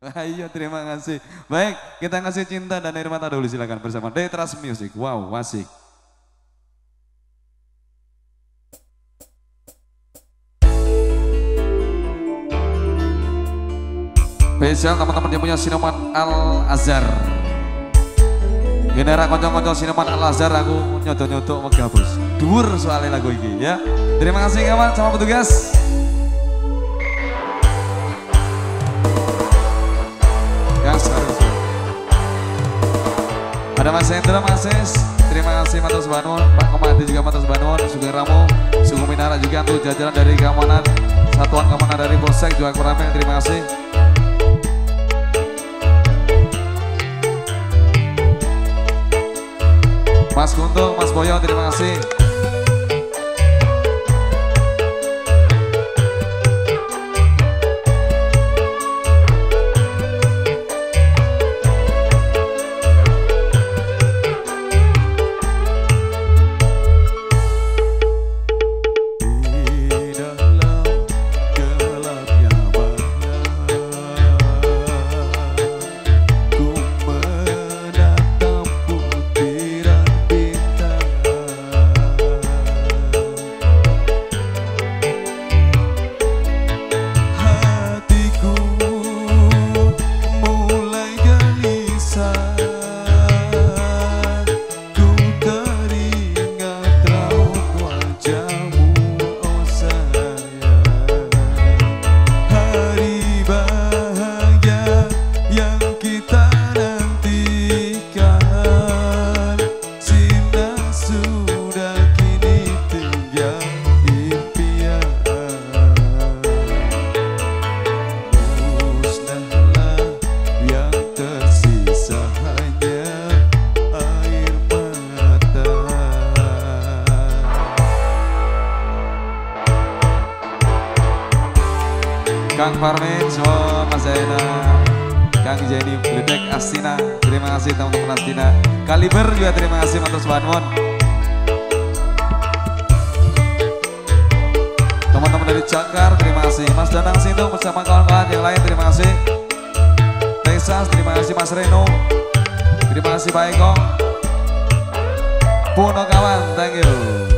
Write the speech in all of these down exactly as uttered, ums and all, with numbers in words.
Iya, terima kasih. Baik, kita kasih cinta dan air mata dulu, silakan bersama Detras Music. Wow, asik. Spesial teman-teman yang punya Sinoman Al Azhar. Genera konco-konco Sinoman Al Azhar, aku nyodok-nyodok megabus. Dur soalnya lagu ini ya. Terima kasih kawan sama petugas. Gas harus. Ada Mas Hendra, Mas Sis. Terima kasih Matos Banun, Pak Komandi juga Matos Banun, Sugeng Ramo, Suku Minara juga untuk jajaran dari keamanan, Satuan Keamanan dari Polsek juga kurang. Terima kasih. Mas Guntung, Mas Boyo, terima kasih. Kang Parmin, Suwon, Mas Zaina, Kang Jenny, Bledek, Astina, terima kasih teman-teman Astina. Kaliber juga terima kasih Matos Banmon. Teman-teman dari Jakar, terima kasih. Mas Danang Sintung bersama kawan-kawan yang lain, terima kasih. Tesas, terima kasih Mas Reno. Terima kasih Pak Eko. Puno kawan, thank you.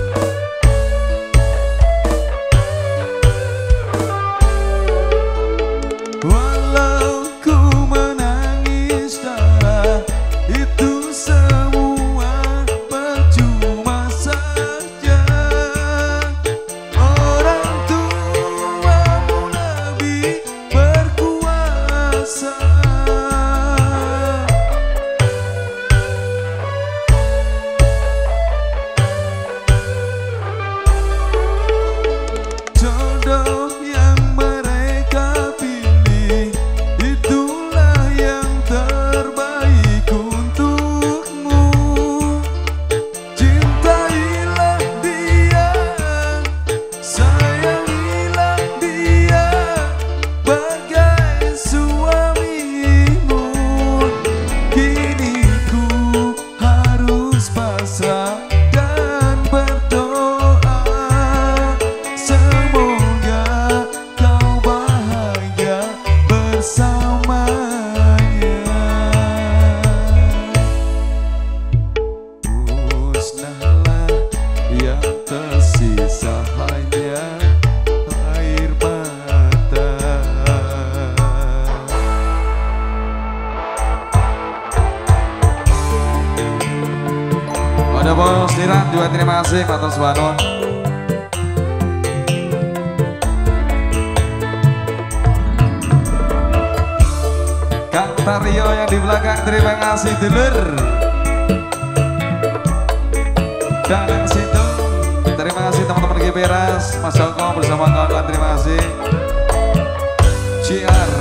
Ada Bos Diran juga terima kasih Pak Toswano. Kang Tario yang di belakang terima kasih dulur. Dan yang situ terima kasih teman-teman G P Ras, Mas Joko bersama kawan-kawan terima kasih. C R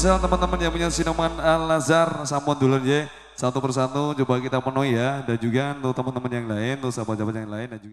spesial teman-teman yang punya Sinoman Al-Azhar, sampun dulu ya. Satu persatu coba kita penuhi ya. Dan juga untuk teman-teman yang lain, untuk sahabat-sahabat yang lain. Dan juga